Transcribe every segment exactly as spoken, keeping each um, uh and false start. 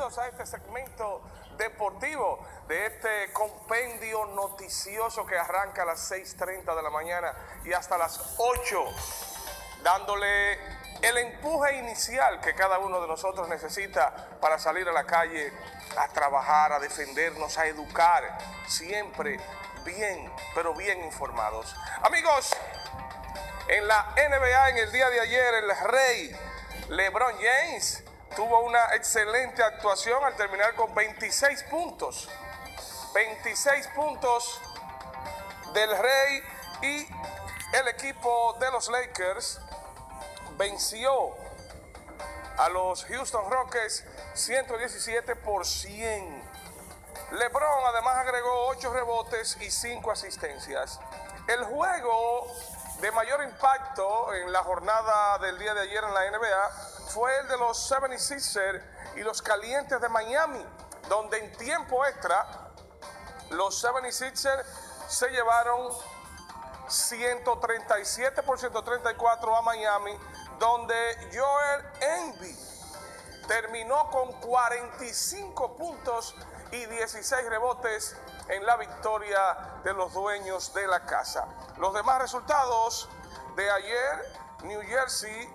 bienvenidos a este segmento deportivo de este compendio noticioso que arranca a las seis treinta de la mañana y hasta las ocho, dándole el empuje inicial que cada uno de nosotros necesita para salir a la calle a trabajar, a defendernos, a educar, siempre bien, pero bien informados. Amigos, en la N B A en el día de ayer, el rey LeBron James tuvo una excelente actuación al terminar con veintiséis puntos. veintiséis puntos del rey, y el equipo de los Lakers venció a los Houston Rockets ciento diecisiete por cien. LeBron además agregó ocho rebotes y cinco asistencias. El juego de mayor impacto en la jornada del día de ayer en la N B A fue el de los setenta y seis ers y los Calientes de Miami, donde en tiempo extra los setenta y seis ers se llevaron ciento treinta y siete por ciento treinta y cuatro a Miami, donde Joel Embiid terminó con cuarenta y cinco puntos y dieciséis rebotes en la victoria de los dueños de la casa. Los demás resultados de ayer: New Jersey,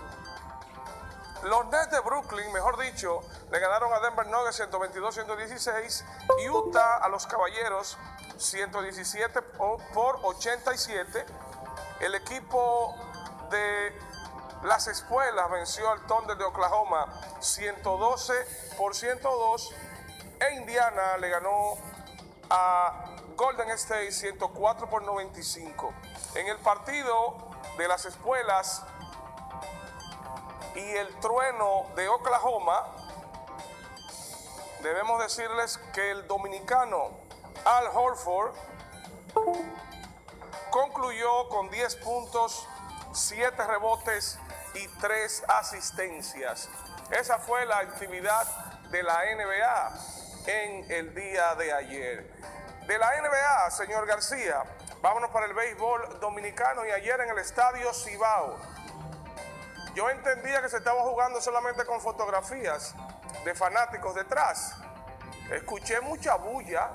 los Nets de Brooklyn, mejor dicho, le ganaron a Denver Nuggets ciento veintidós a ciento dieciséis. Utah a los Caballeros ciento diecisiete por ochenta y siete. El equipo de las Espuelas venció al Thunder de Oklahoma ciento doce por ciento dos. E Indiana le ganó a Golden State ciento cuatro por noventa y cinco. En el partido de las Espuelas y el Trueno de Oklahoma, debemos decirles que el dominicano Al Horford concluyó con diez puntos, siete rebotes y tres asistencias. Esa fue la actividad de la N B A en el día de ayer. De la N B A, señor García, vámonos para el béisbol dominicano, y ayer en el estadio Cibao, yo entendía que se estaba jugando solamente con fotografías de fanáticos detrás. Escuché mucha bulla.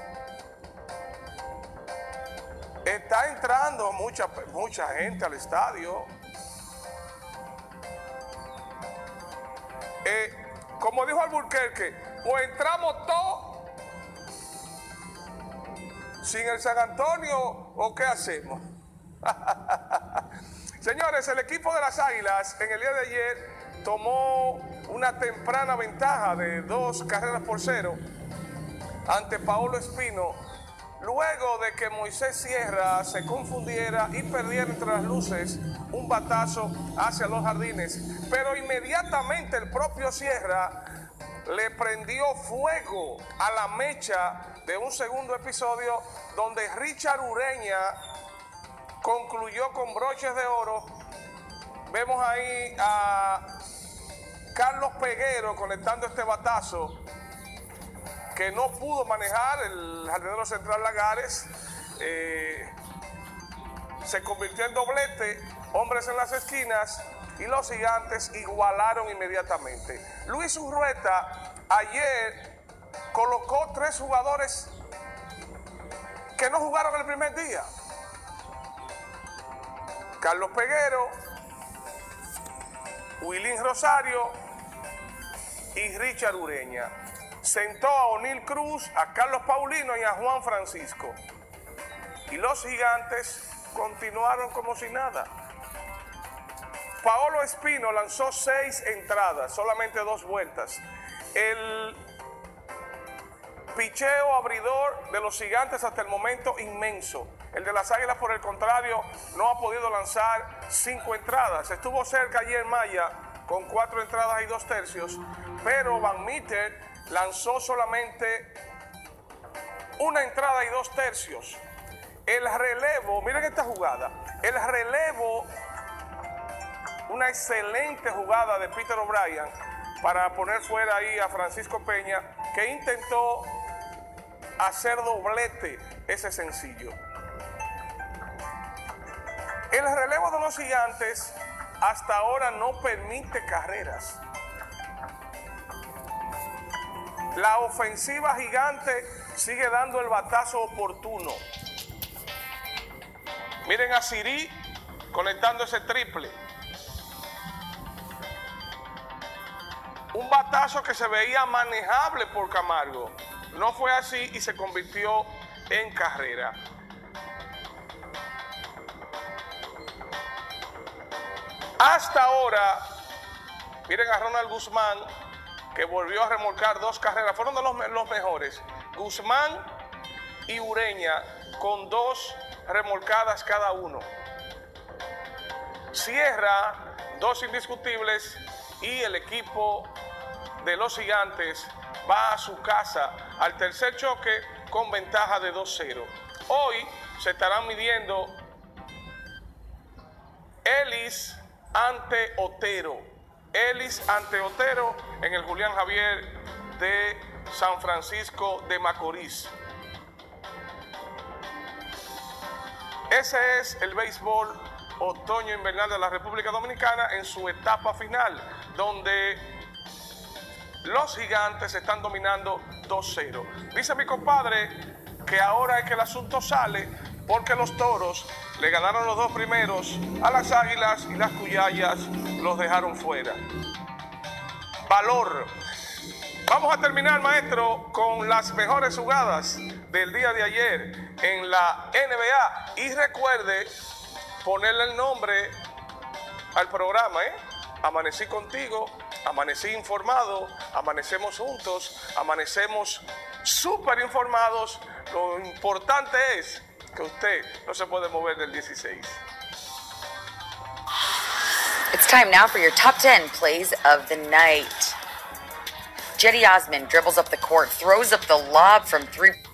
Está entrando mucha, mucha gente al estadio. Eh, como dijo Alburquerque, o entramos todos sin el San Antonio, o qué hacemos. Señores, el equipo de las Águilas en el día de ayer tomó una temprana ventaja de dos carreras por cero ante Paolo Espino, luego de que Moisés Sierra se confundiera y perdiera entre las luces un batazo hacia los jardines. Pero inmediatamente el propio Sierra le prendió fuego a la mecha de un segundo episodio, donde Richard Ureña concluyó con broches de oro. Vemos ahí a Carlos Peguero conectando este batazo que no pudo manejar el jardinero central Lagares. Eh, se convirtió en doblete, hombres en las esquinas, y los Gigantes igualaron inmediatamente. Luis Urrueta ayer colocó tres jugadores que no jugaron el primer día: Carlos Peguero, Wilín Rosario y Richard Ureña. Sentó a O'Neill Cruz, a Carlos Paulino y a Juan Francisco. Y los Gigantes continuaron como si nada. Paolo Espino lanzó seis entradas, solamente dos vueltas. El picheo abridor de los Gigantes hasta el momento inmenso. El de las Águilas, por el contrario, no ha podido lanzar cinco entradas. Estuvo cerca ayer Maya con cuatro entradas y dos tercios, pero Van Meter lanzó solamente una entrada y dos tercios. El relevo, miren esta jugada, el relevo, una excelente jugada de Peter O'Brien para poner fuera ahí a Francisco Peña, que intentó hacer doblete ese sencillo. El relevo de los Gigantes hasta ahora no permite carreras. la ofensiva gigante sigue dando el batazo oportuno. Miren a Siri conectando ese triple. Un batazo que se veía manejable por Camargo. No fue así y se convirtió en carrera. Hasta ahora, miren a Ronald Guzmán, que volvió a remolcar dos carreras. Fueron de los, los mejores. Guzmán y Ureña con dos remolcadas cada uno. Cierra dos indiscutibles y el equipo de los Gigantes va a su casa al tercer choque con ventaja de dos cero. Hoy se estarán midiendo Ellis ante Otero. Ellis ante Otero en el Julián Javier de San Francisco de Macorís. Ese es el béisbol otoño-invernal de la República Dominicana en su etapa final, donde los Gigantes están dominando dos cero. Dice mi compadre que ahora es que el asunto sale porque los Toros le ganaron los dos primeros a las Águilas y las Cuyayas los dejaron fuera. Valor. Vamos a terminar, maestro, con las mejores jugadas del día de ayer en la N B A. Y recuerde ponerle el nombre al programa, ¿eh? Amanecí contigo, amanecí informado, amanecemos juntos, amanecemos súper informados. Lo importante es que usted no se puede mover del dieciséis. It's time now for your top ten plays of the night. Jetty Osman dribbles up the court, throws up the lob from three.